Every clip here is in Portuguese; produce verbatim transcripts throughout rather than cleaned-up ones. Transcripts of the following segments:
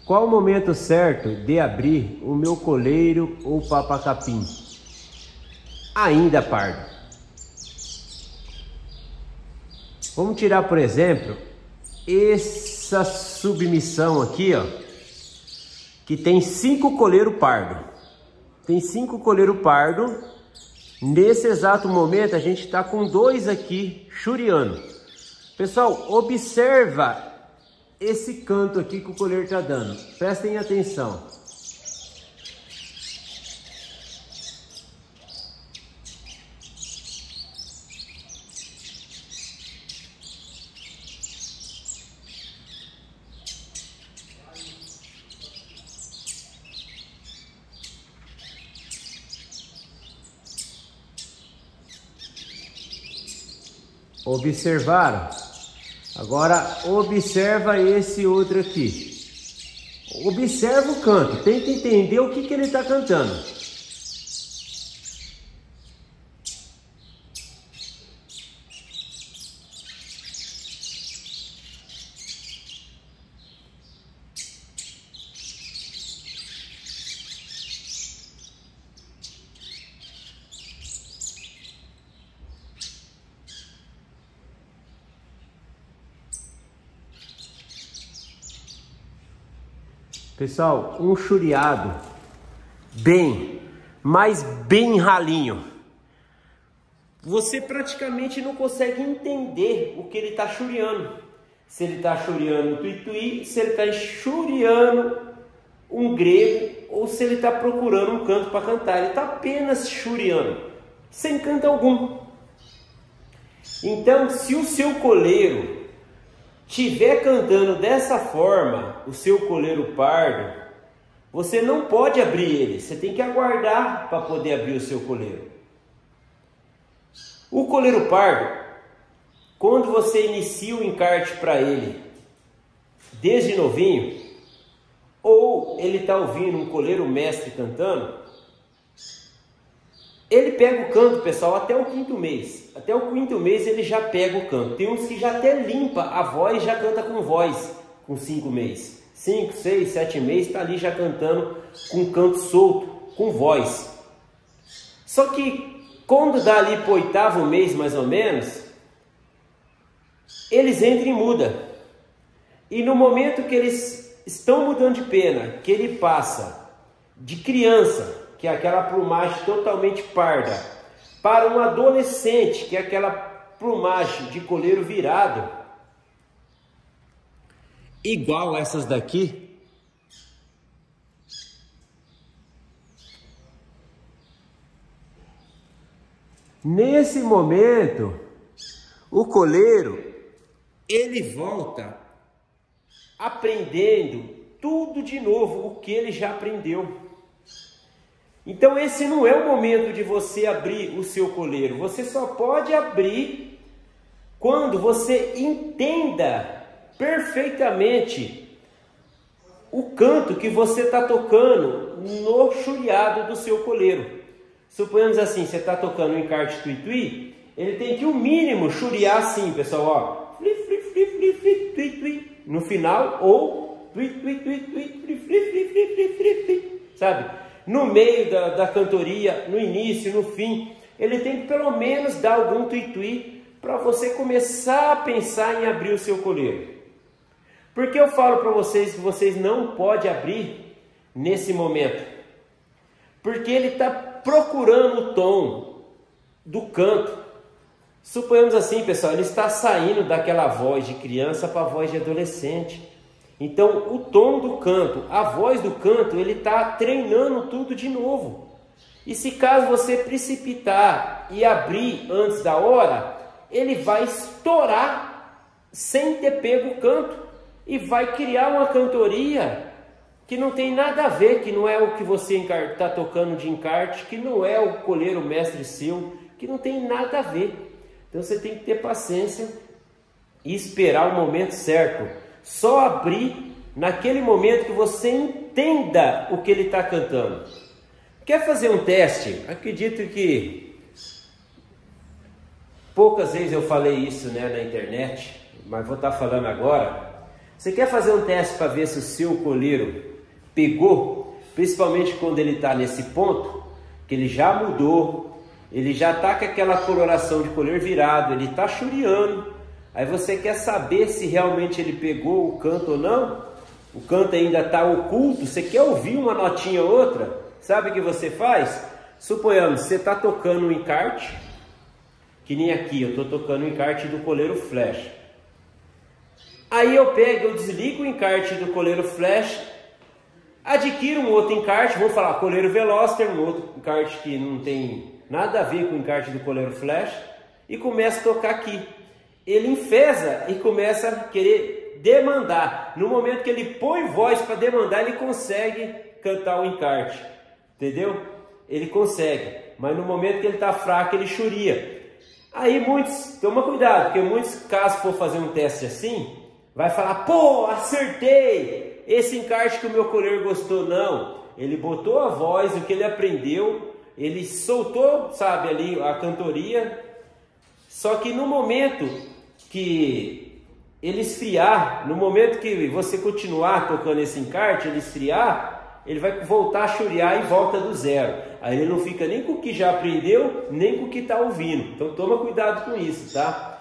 Qual o momento certo de abrir o meu coleiro ou papa-capim? Ainda pardo. Vamos tirar, por exemplo, essa submissão aqui, ó, que tem cinco coleiros pardo. Tem cinco coleiros pardo. Nesse exato momento a gente está com dois aqui churiando. Pessoal, observa esse canto aqui que o coleiro está dando. Prestem atenção. Observaram? Agora observa esse outro aqui. Observa o canto, tenta entender o que, que ele está cantando. Pessoal, um churiado bem, mas bem ralinho. Você praticamente não consegue entender o que ele está churiando. Se ele está churiando um tuituí, se ele está churiando um grego, ou se ele está procurando um canto para cantar. Ele está apenas churiando, sem canto algum. Então, se o seu coleiro tiver cantando dessa forma, o seu coleiro pardo, você não pode abrir ele, você tem que aguardar para poder abrir o seu coleiro. O coleiro pardo, quando você inicia o encarte para ele, desde novinho, ou ele está ouvindo um coleiro mestre cantando, ele pega o canto, pessoal, até o quinto mês. Até o quinto mês ele já pega o canto. Tem uns que já até limpa a voz, já canta com voz, com cinco meses. Cinco, seis, sete meses, está ali já cantando com canto solto, com voz. Só que quando dá ali para o oitavo mês, mais ou menos, eles entram em muda. E no momento que eles estão mudando de pena, que ele passa de criança, que é aquela plumagem totalmente parda, para um adolescente, que é aquela plumagem de coleiro virado, igual essas daqui, nesse momento, o coleiro, ele volta aprendendo tudo de novo, o que ele já aprendeu. Então esse não é o momento de você abrir o seu coleiro. Você só pode abrir quando você entenda perfeitamente o canto que você está tocando no churiado do seu coleiro. Suponhamos assim, você está tocando um encarte tuituí, ele tem que o mínimo churiar assim, pessoal, ó, fli, fli, fli, fli, fli, tui, tui, no final, ou tui, tui, tui, tui, fli, fli, fli, fli, fli, fli, fli, sabe? No meio da, da cantoria, no início, no fim, ele tem que pelo menos dar algum tuituí para você começar a pensar em abrir o seu coleiro. Porque eu falo para vocês que vocês não podem abrir nesse momento? Porque ele está procurando o tom do canto. Suponhamos assim, pessoal, ele está saindo daquela voz de criança para a voz de adolescente. Então, o tom do canto, a voz do canto, ele está treinando tudo de novo. E se caso você precipitar e abrir antes da hora, ele vai estourar sem ter pego o canto e vai criar uma cantoria que não tem nada a ver, que não é o que você está tocando de encarte, que não é o coleiro mestre seu, que não tem nada a ver. Então você tem que ter paciência e esperar o momento certo. Só abrir naquele momento que você entenda o que ele está cantando. Quer fazer um teste? Acredito que poucas vezes eu falei isso, né, na internet, mas vou estar falando agora. Você quer fazer um teste para ver se o seu coleiro pegou, principalmente quando ele está nesse ponto, que ele já mudou, ele já está com aquela coloração de coleiro virado, ele está churiando. Aí você quer saber se realmente ele pegou o canto ou não, o canto ainda está oculto, você quer ouvir uma notinha ou outra, sabe o que você faz? Suponhamos, você está tocando um encarte, que nem aqui, eu estou tocando o encarte do coleiro flash. Aí eu pego, eu desligo o encarte do coleiro flash, adquiro um outro encarte, vou falar coleiro Veloster, um outro encarte que não tem nada a ver com o encarte do coleiro flash, e começo a tocar aqui. Ele enfesa e começa a querer demandar. No momento que ele põe voz para demandar, ele consegue cantar o encarte, entendeu? Ele consegue, mas no momento que ele está fraco, ele churia. Aí muitos, toma cuidado, porque muitos, caso for fazer um teste assim, vai falar, pô, acertei, esse encarte que o meu coleiro gostou. Não, ele botou a voz, o que ele aprendeu, ele soltou, sabe, ali a cantoria, só que no momento que ele esfriar, no momento que você continuar tocando esse encarte, ele esfriar, ele vai voltar a churiar e volta do zero. Aí ele não fica nem com o que já aprendeu, nem com o que está ouvindo. Então toma cuidado com isso, tá?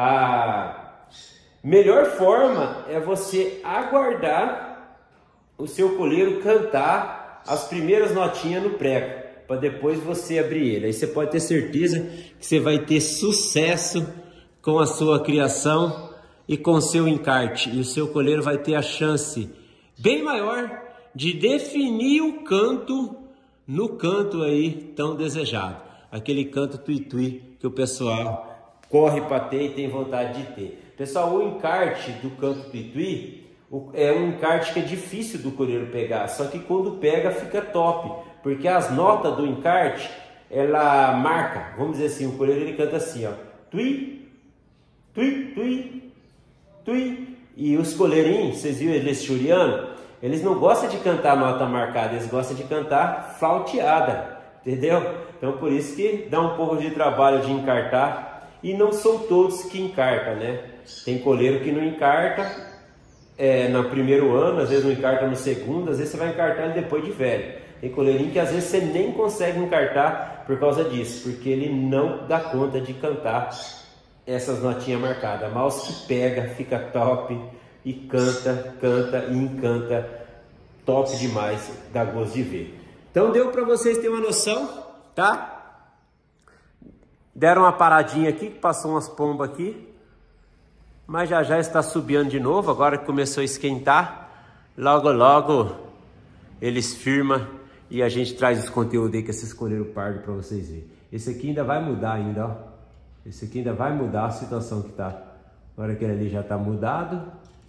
A melhor forma é você aguardar o seu coleiro cantar as primeiras notinhas no prego, para depois você abrir ele. Aí você pode ter certeza que você vai ter sucesso com a sua criação e com o seu encarte. E o seu coleiro vai ter a chance bem maior de definir o canto no canto aí tão desejado. Aquele canto tui-tui que o pessoal corre para ter e tem vontade de ter. Pessoal, o encarte do canto tui-tui é um encarte que é difícil do coleiro pegar, só que quando pega fica top, porque as notas do encarte, ela marca, vamos dizer assim, o coleiro ele canta assim, ó, tui, tui, tui, tui, e os coleirinhos, vocês viram eles churiando, eles não gostam de cantar nota marcada, eles gostam de cantar flauteada, entendeu? Então por isso que dá um pouco de trabalho de encartar, e não são todos que encartam, né? Tem coleiro que não encarta é, no primeiro ano, às vezes não encarta no segundo, às vezes você vai encartar ele depois de velho. Tem coleirinho que às vezes você nem consegue encartar por causa disso, porque ele não dá conta de cantar essas notinhas marcadas. Mas que pega, fica top e canta, canta e encanta, top demais, dá gosto de ver. Então deu para vocês terem uma noção, tá? Deram uma paradinha aqui, que passou umas pombas aqui, mas já já está subindo de novo, agora que começou a esquentar, logo logo eles firmam e a gente traz os conteúdos aí que esses coleiros pardos para vocês verem. Esse aqui ainda vai mudar ainda, ó. Esse aqui ainda vai mudar a situação que tá. Agora aquele ali já tá mudado.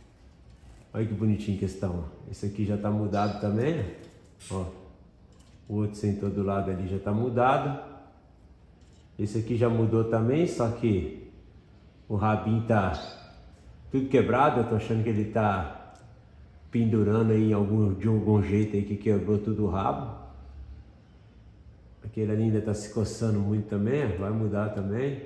Olha que bonitinho que estão. Esse aqui já tá mudado também, ó. O outro sentou do lado ali já tá mudado. Esse aqui já mudou também, só que o rabinho tá tudo quebrado. Eu tô achando que ele tá pendurando aí em algum, de algum jeito aí que quebrou tudo o rabo. Aquele ali ainda tá se coçando muito também, vai mudar também.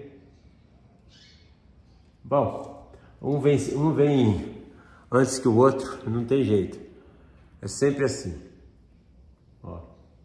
Bom, um vem, um vem antes que o outro, não tem jeito. É sempre assim. Ó.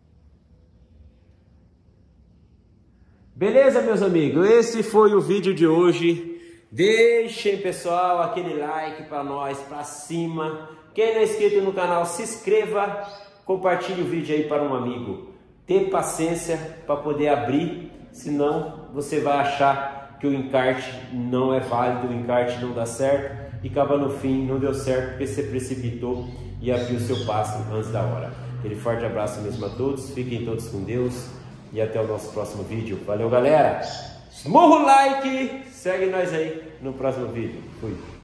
Beleza, meus amigos? Esse foi o vídeo de hoje. Deixem, pessoal, aquele like para nós, para cima. Quem não é inscrito no canal, se inscreva. Compartilhe o vídeo aí para um amigo. Tenha paciência para poder abrir, senão você vai achar que o encarte não é válido, o encarte não dá certo e acaba no fim, não deu certo porque você precipitou e abriu o seu passo antes da hora. Aquele forte abraço mesmo a todos, fiquem todos com Deus e até o nosso próximo vídeo. Valeu, galera! Esmurra o like, segue nós aí no próximo vídeo. Fui!